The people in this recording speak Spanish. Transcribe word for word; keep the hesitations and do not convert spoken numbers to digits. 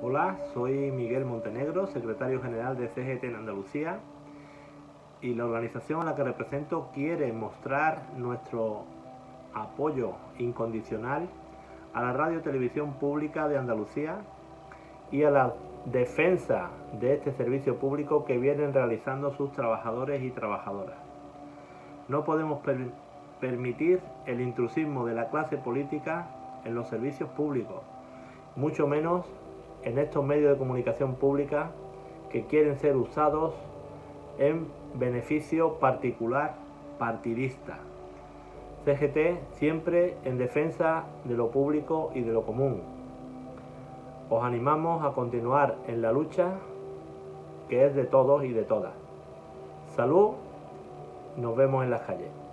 Hola, soy Miguel Montenegro, secretario general de C G T en Andalucía, y la organización a la que represento quiere mostrar nuestro apoyo incondicional a la Radio Televisión Pública de Andalucía y a la defensa de este servicio público que vienen realizando sus trabajadores y trabajadoras. No podemos per permitir el intrusismo de la clase política en los servicios públicos, mucho menos en estos medios de comunicación pública que quieren ser usados en beneficio particular partidista. C G T siempre en defensa de lo público y de lo común. Os animamos a continuar en la lucha que es de todos y de todas. Salud, nos vemos en las calles.